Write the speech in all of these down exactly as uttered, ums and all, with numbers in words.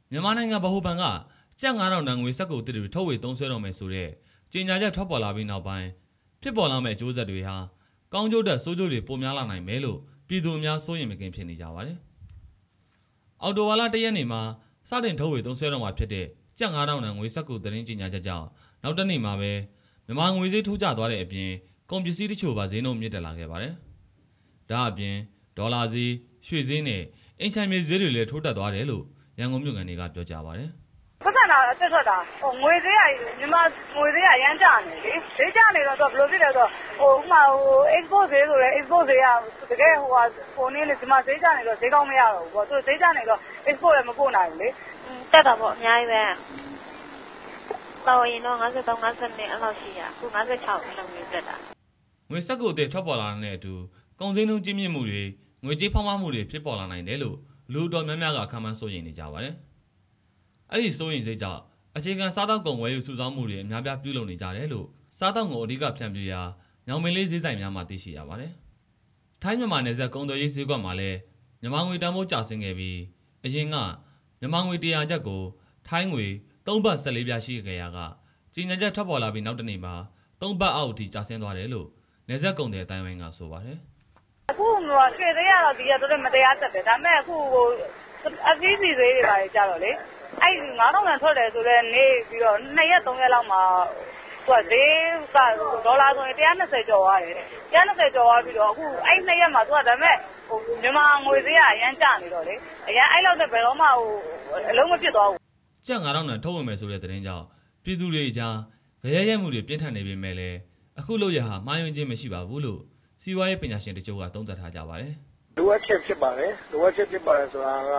မြန်မာနိုင်ငံဗဟိုဘဏ်ကကျပ်ငါးထောင်တန်ငွေစက္ကူတစ်တွေထုတ်ဝေသုံးစွဲတော်မယ်ဆိုတဲ့ကြေညာချက်ထွက်ပေါ်လာပြီးနောက်ပိုင်းဖြစ်ပေါ်လာမယ့်အကျိုးဆက်တွေဟာကောင်းကျိုးတက်ဆိုးကျိုးတွေပိုများလာနိုင်မယ်လို့ပြည်သူအများစိုးရိမ်မကင်းဖြစ်နေကြပါတယ်။အော်တိုဝါလာတရက်နေ့မှာစတင်ထုတ်ဝေသုံးစွဲတော်မှာဖြစ်တဲ့ကျပ်ငါးထောင်တန်ငွေစက္ကူသတင်းကြေညာချက်ကြောင့်နောက်တစ်နေ့မှာပဲမြန်မာငွေဈေးထိုးကျသွားတဲ့အပြင်ကုန်ပစ္စည်းတချို့ပါဈေးနှုန်းမြင့်တက်လာခဲ့ပါတယ်။ဒါအပြင်ဒေါ်လာဈေးရွှေဈေးနဲ့အင်ချန်မြေဈေးတွေလည်းထိုးတက်သွားတယ်လို့ရန်ကုန်မြို့ကန်တွေကပြောကြပါတယ်။ပတ်စံတာအသက်ထွက်တာဟိုငွေဈေးကမြန်မာငွေဈေးကရမ်းကျနေလေဈေးကျနေတော့ဘယ်လိုဖြစ်လဲဆိုတော့ဟိုဥမာဟို export ဈေးဆိုလဲ export ဈေးကတကယ်ဟိုဟာဟိုနည်းလေဒီမှာဈေးကျနေတော့ဈေးကောင်းမရတော့ဘူးပေါ့သူဈေးကျနေတော့ export လည်းမပို့နိုင်ဘူးလေတက်တော့ပေါ့အများကြီးပဲတော်ရင်တော့53 50နဲ့အဲ့လောက်ရှိရအခု56လောက်မျိုးတက်တာငွေစက္ကူအသစ်ထွက်ပေါ်လာတဲ့အတူကုန်စည်နှုန်းကြီးမြင့်မှုတွေငွေကြေးဖောင်းပွားမှုတွေဖြစ်ပေါ်လာနိုင်တယ်လို့လူတော်များများကခန့်မှန်းစိုးရိမ်နေကြပါတယ်။အဲ့ဒီစိုးရိမ်စိတ်ကြောင့်အခြေခံစားတောက်ကုန်ဝယ်ယူစုဆောင်းမှုတွေအများပြားပြုလုပ်နေကြတယ်လို့စားတောက်ကုန်အဓိကဖြန့်ပြရာညောင်မင်းလေးဈေးဆိုင်များမှာသိရှိရပါတယ်။ထိုင်းမြန်မာနယ်စပ်ကုန်သွယ်ရေးဈေးကွက်မှာလည်းမြန်မာငွေတန်ဖိုးကျဆင်းခဲ့ပြီးအရင်ကမြန်မာငွေတရာကျပ်ကိုထိုင်းငွေသုံးဘတ်၁၄ပြားရှိခဲ့ရာကကြီးညာချက်ထွက်ပေါ်လာပြီးနောက်တစ်နေ့မှာသုံးဘတ်အောက်အထိကျဆင်းသွားတယ်လို့နယ်စပ်ကုန်သည်အတိုင်းဝိုင်းကဆိုပါတယ်။အခုဟိုရွှေသေးရတော့ဒီကတော့မတရားတက်တယ်ဒါပေမဲ့အခုဟိုအစည်းအဝေးတွေပါကြတော့လေအဲ့ငါးထောင်တန်ထွက်တယ်ဆိုတော့နေပြီးတော့နှစ်ရက်သုံးရက်လောက်မှာသူကဈေးကဒေါ်လာဆိုရင်one hundred twentyကျော်သွားတယ်one hundred twentyကျော်သွားပြီးတော့အခုအဲ့နှစ်ရက်မှာသူကဒါပေမဲ့ဟိုမြန်မာငွေဈေးကအရန်ကျနေတော့လေအရန်အဲ့လောက်နဲ့ဘယ်တော့မှဟိုအလုံးမဖြစ်သွားဘူးကျပ်ငါးထောင်တန်ထုတ်ဝင်မယ်ဆိုတဲ့သတင်းကြောင့်ပြည်သူတွေအကြားကြရဲရဲမှုတွေပြင်းထန်နေပေမဲ့လည်းအခုလို့ရဟာမှားယွင်းခြင်းမရှိပါဘူးလို့စီးပွားရေးပညာရှင်တချို့ကသုံးသပ်ထားကြပါတယ်။လိုအပ်ချက်ဖြစ်ပါတယ်။လိုအပ်ချက်ဖြစ်ပါတယ်ဆိုတာက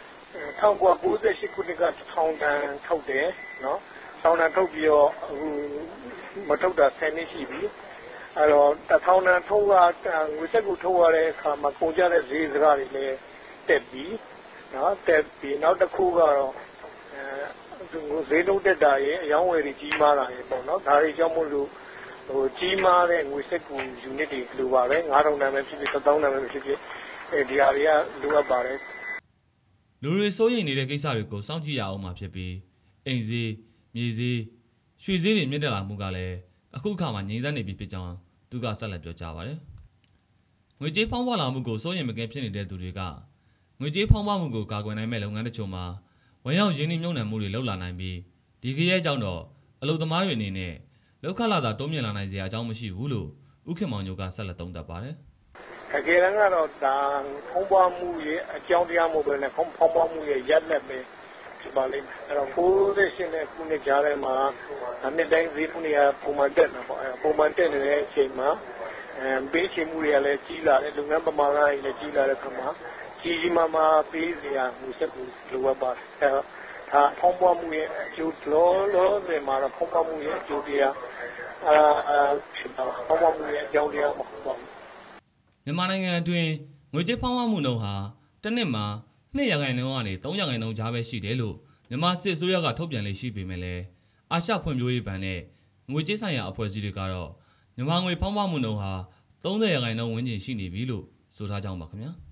one thousand nine hundred ninety-eightခုနှစ်ကထောင်တန်ထုတ်တယ်နော်။ထောင်တန်ထုတ်ပြီးတော့အခုမထုတ်တာtenနှစ်ရှိပြီ။အဲတော့one thousandတန်ထုတ်ကငွေစက်ကိုထုတ်ရတဲ့အခါမှာကုန်ကျတဲ့ဈေးစကားတွေလည်းတက်ပြီးနော်တက်ပြီးနောက်တစ်ခုကတော့အဲဈေးနှုန်းတက်တာရဲ့အယောင်းဝယ်တွေကြီးမားတာရဲ့ပေါ့နော်။ဒါတွေကြောင့်မို့လို့ဟိုကြီးမားတဲ့ငွေစက်ကူ unit တွေလိုပါပဲnine thousandတန်ပဲဖြစ်ဖြစ်one thousandတန်ပဲဖြစ်ဖြစ်အဲဒီဟာတွေကလိုအပ်ပါတယ်လူတွေစိုးရိမ်နေတဲ့ကိစ္စတွေကိုစောင့်ကြည့်ရအောင်မှာဖြစ်ပြီးအိမ်ဈေးမြေဈေးရွှေဈေးတွေမြင့်တက်လာမှုကလည်းအခုအခါမှာငြိမ်သက်နေပြီဖြစ်ကြောင်းသူကဆက်လက်ပြောကြားပါတယ်ငွေကြေးဖောင်းပွားလာမှုကိုစိုးရိမ်မကင်းဖြစ်နေတဲ့သူတွေကငွေကြေးဖောင်းပွားမှုကိုကာကွယ်နိုင်မဲ့လုပ်ငန်းတချို့မှာဝန်ရောက်ရင်းနှီးမြှုပ်နှံမှုတွေလုပ်လာနိုင်ပြီးဒီကြရဲ့အကြောင်းတော့အလုပ်သမားတွေအနေနဲ့လောက်ခလာသာတိုးမြင့်လာနိုင်စရာအကြောင်းမရှိဘူးလို့ဥခင်မောင်ညိုကဆက်လက်သုံးသပ်ပါတယ်။တကယ်တမ်းကတော့ဒါဖုံးပွားမှုရဲ့အကြောင်းတရားမဟုတ်ဘဲနဲ့ဖုံးပွားမှုရဲ့ရက်လက်ပဲဖြစ်ပါလိမ့်မယ်။အဲ့တော့ninety-eightနဲ့ခုနှစ်ကြားထဲမှာနှစ်တိုင်းဈေးနှုန်းတွေကပုံမှန်တက်နေတာပေါ့။အဲ့ပုံမှန်တက်နေတဲ့အချိန်မှာအဲပေးချေမှုတွေကလည်းကြီးလာတယ်လုပ်ငန်းပမာဏတွေလည်းကြီးလာတဲ့အခါမှာကြီးကြီးမားမားပေးစရာငွေစက်ကိုလိုအပ်ပါတယ်။အဲ့တော့ဒါဖုံးပွားမှုရဲ့အကျိုးလောလောဆယ်မှာတော့ဖုံးပွားမှုရဲ့အကျိုးတရားအာဖုံးပွားမှုရဲ့အကြောင်းတရားမဟုတ်ပါဘူးမြန်မာနိုင်ငံအတွင်းငွေကြေးဖောင်းပွားမှုနှုန်းဟာတစ်နှစ်မှာtwoရာခိုင်နှုန်းကနေthreeရာခိုင်နှုန်းကြားပဲရှိတယ်လို့မြန်မာစစ်အစိုးရကထုတ်ပြန်လေ့ရှိပေမဲ့လည်းအာရှဖွံ့ဖြိုးရေးဘဏ်နဲ့ငွေကြေးဆိုင်ရာအဖွဲ့အစည်းတွေကတော့မြန်မာငွေဖောင်းပွားမှုနှုန်းဟာthirtyရာခိုင်နှုန်းဝန်းကျင်ရှိနေပြီလို့ဆိုထားကြအောင်ပါခင်ဗျာ။